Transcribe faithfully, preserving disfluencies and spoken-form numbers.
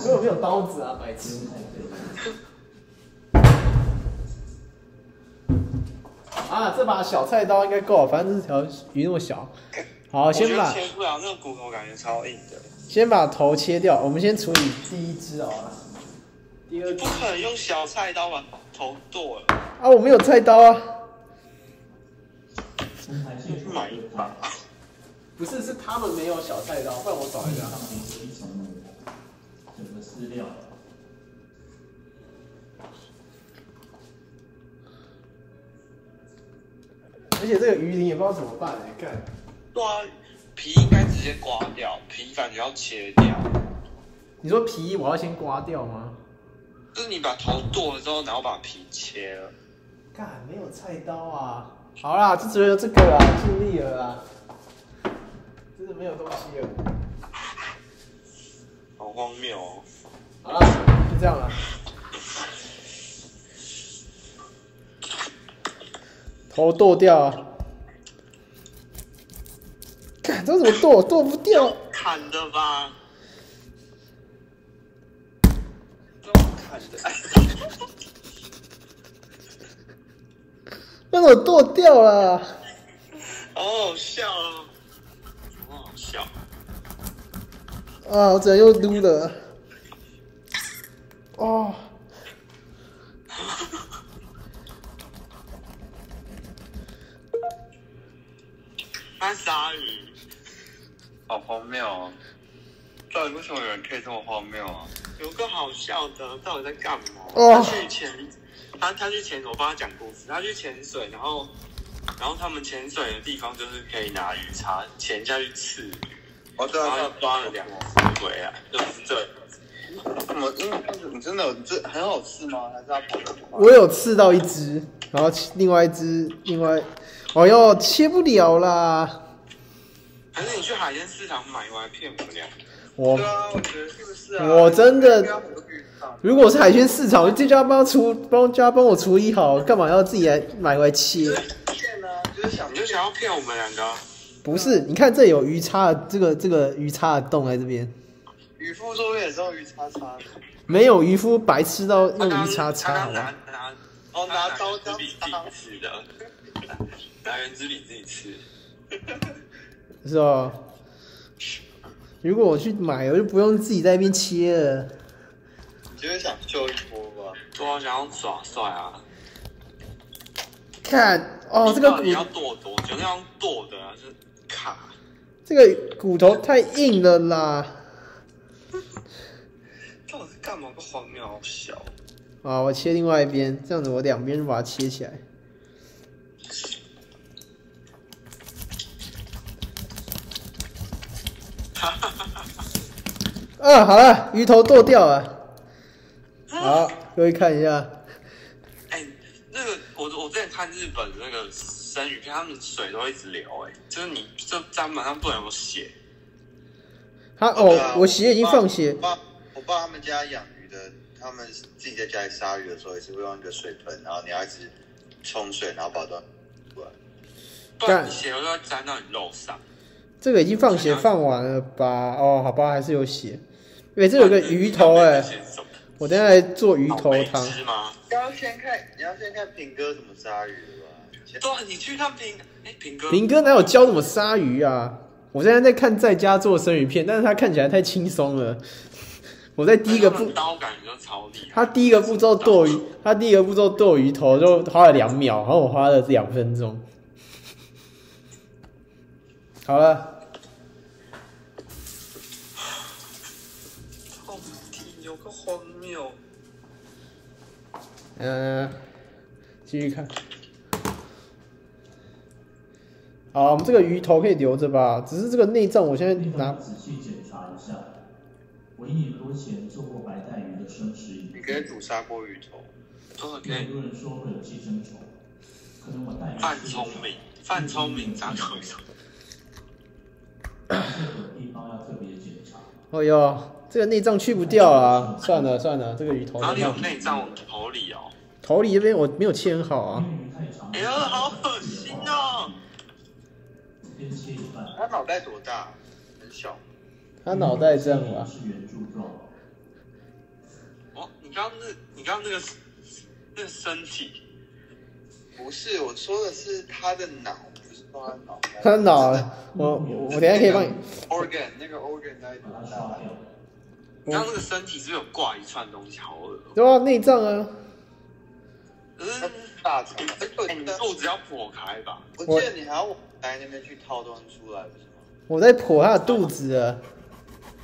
根本没有刀子啊，白痴！啊，这把小菜刀应该够，反正这条鱼那么小。好，先把切不了，那个骨头感觉超硬的。 先把头切掉，我们先处理第一只好了。第二只不可能用小菜刀把头剁了。 啊，我没有菜刀啊。 你去买一把。 不是，是他们没有小菜刀，不然我找一下。 整个撕掉。 而且这个鱼鳞也不知道怎么办哎、欸，看。 对啊，皮应该直接刮掉，皮感觉要切掉。 你说皮我要先刮掉吗？ 就是你把头剁了之后，然后把皮切了。 干，没有菜刀啊！好啦，就只有这个啦，尽力了啦。真的没有东西了。 好荒谬哦！ 好啦，就这样了。头剁掉啊！看这怎么剁，剁不掉。 砍的吧？这砍的，哎。 那怎么剁掉了？ 好好笑哦！好好笑。 啊，我只能用撸的。哦。 那鲨鱼，好荒谬哦！到底为什么有人可以这么荒谬啊？有个好笑的，到底在干嘛？ 哦、 他去潜，他他去潜，我帮他讲故事。他去潜水，然后然后他们潜水的地方就是可以拿鱼叉潜下去刺鱼。哦，对啊，然后抓了两只回来，就是这。怎么？因为你真的有这很好刺吗？还是他跑的？ 我有刺到一只，然后另外一只，另外，哎呦，切不了啦！ 还是你去海鲜市场买回来骗我们俩？ 我， 对啊，我觉得是不是啊？ 我真的，如果是海鲜市场，我就叫他帮处，帮叫他帮我处理好，干嘛要自己来买回来切？ 骗啊，就是想你就想要骗我们两个、啊。 不是，你看这有鱼叉的，这个这个鱼叉的洞在这边。 渔夫说也是用鱼叉叉的。 没有渔夫白痴到用鱼叉叉，好吧？拿拿哦拿刀子笔自己吃的，拿原子笔自己吃。 是吧？如果我去买，我就不用自己在那边切了。 就是想秀一波吧，对啊，想要耍帅啊！ 看哦，这个骨你要剁多久？那样剁的啊，是卡。 这个骨头太硬了啦！ 到底是干嘛？个荒谬，好小。 啊，我切另外一边，这样子我两边就把它切起来。啊，好了，鱼头剁掉了。好，各位看一下。 哎、欸，那个我我之前看日本那个生鱼片，他们水都一直流、欸，哎，就是你这砧板上不能有血。 他哦，啊、我血已经放血。 我爸我爸他们家养鱼的，他们自己在家里杀鱼的时候，也是会用一个水盆，然后你要一直冲水，然后把它出来。 不然你血都要沾到你肉上。 这个已经放血放完了吧？哦，好吧，还是有血。哎，这有个鱼头哎、欸，我等一下来做鱼头汤。 你要先看，你要先看平哥怎么杀鱼吧。 对啊，你去看平，哎，平哥， 平哥哪有教怎么杀鱼啊？我现在在看在家做生鱼片，但是他看起来太轻松了。我在第一个步， 刀感就超厉害。 他第一个步骤剁鱼，他第一个步骤剁鱼头就花了两秒，然后我花了两分钟。好了。 到底有个荒谬。 嗯，继续看。好，我们这个鱼头可以留着吧？只是这个内脏，我现在拿。 仔细检查一下。我一年多前做过白带鱼的生食影片。 你可以煮砂锅鱼头。 真的可以。 很多人说会有寄生虫，可能我带鱼。 范聪明，范聪明砂锅鱼头。 这个地方要特别检查。 哦哟，这个内脏去不掉啊！算了算了，这个鱼头。 哪里有内脏？头里哦。 头里这边我没有切很好啊。 哎呀，好恶心哦！ 他脑袋多大？很小。 他脑袋这样吧？ 哦，你刚刚那，你刚刚那个那个身体， 不是我说的是他的脑，不是说他的脑。 他的脑，我我我等一下可以帮你。 organ 那个 organ 那一把它烧掉。 你刚刚那个身体是不是有挂一串东西？好恶。 对啊，内脏啊。 嗯， 大肠， 哎，你肚子要剖开吧？ 我记得你还要往那边去套东西出来，不是吗？ 我在剖他的肚子啊。